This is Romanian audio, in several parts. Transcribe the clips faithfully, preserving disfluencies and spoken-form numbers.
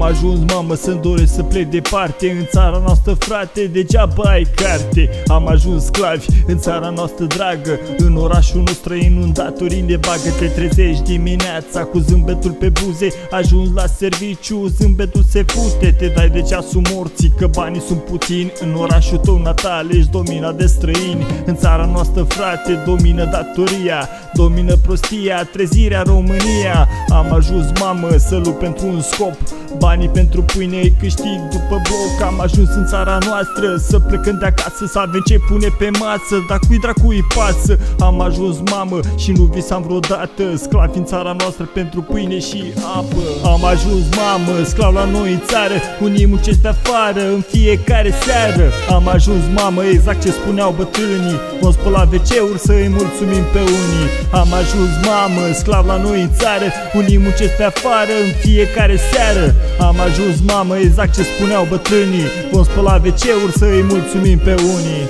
Am ajuns, mamă, să-mi doresc să plec departe. În țara noastră, frate, degeaba ai carte. Am ajuns sclavi în țara noastră dragă. În orașul nostru străin un datorii ne bagă. Te trezești dimineața cu zâmbetul pe buze. Ajungi la serviciu, zâmbetul se fute. Te dai de ceasul morții că banii sunt puțini. În orașul tău natal ești dominat de străini. În țara noastră, frate, domină datoria, domină prostia, trezirea România. Am ajuns, mamă, să lupt pentru un scop. Banii pentru pâine îi câștig după bloc. Am ajuns în țara noastră să plecăm de acasă, să avem ce pune pe masă. Dar cui dracu îi pasă? Am ajuns, mamă, și nu visam vreodată. Sclavi în țara noastră pentru pâine și apă. Am ajuns, mamă, sclav la noi în țară. Unii muncesc pe afară în fiecare seară. Am ajuns, mamă, exact ce spuneau bătrânii. Vom spăla ve ce-uri să îi mulțumim pe unii. Am ajuns, mamă, sclav la noi în țară. Unii muncesc pe afară în fiecare seară. Am ajuns, mamă, exact ce spuneau bătrânii. Vom spăla ve ce-uri să îi mulțumim pe unii.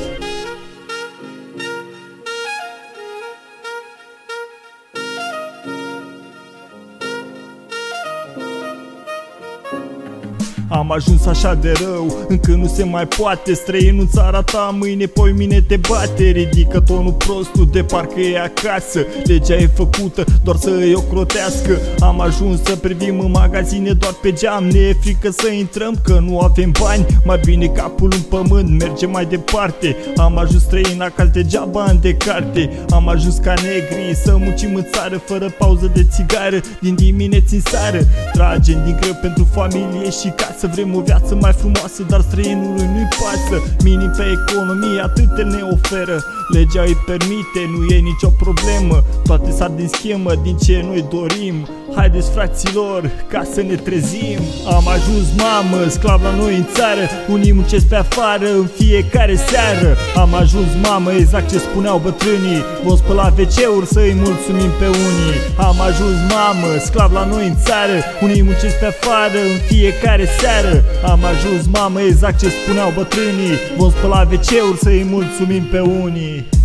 Am ajuns așa de rău, încă nu se mai poate. Străin în țara ta, mâine poi mine te bate. Ridică tonul prostul de parcă e acasă. Legea e făcută doar să îi ocrotească. Am ajuns să privim în magazine doar pe geam. Ne e frică să intrăm că nu avem bani. Mai bine capul în pământ, mergem mai departe. Am ajuns străin acasă degeaba în decarte. Am ajuns ca negri să muncim în țară fără pauză de țigară. Din dimineți în seară tragem din greu pentru familie și casă. Să vrem o viață mai frumoasă, dar străinului nu-i pasă. Minim pe economie, atât el ne oferă. Legea îi permite, nu e nicio problemă. Toate s-ar din schemă, din ce noi dorim. Haideți, fraților, ca să ne trezim. Am ajuns, mamă, sclav la noi în țară. Unii muncesc pe afară în fiecare seară. Am ajuns, mamă, exact ce spuneau bătrânii. Vom spăla ve ce-uri să îi mulțumim pe unii. Am ajuns, mamă, sclav la noi în țară. Unii muncesc pe afară în fiecare seară. Am ajuns, mamă, exact ce spuneau bătrânii. Vom spăla ve ce-uri să îi mulțumim pe unii.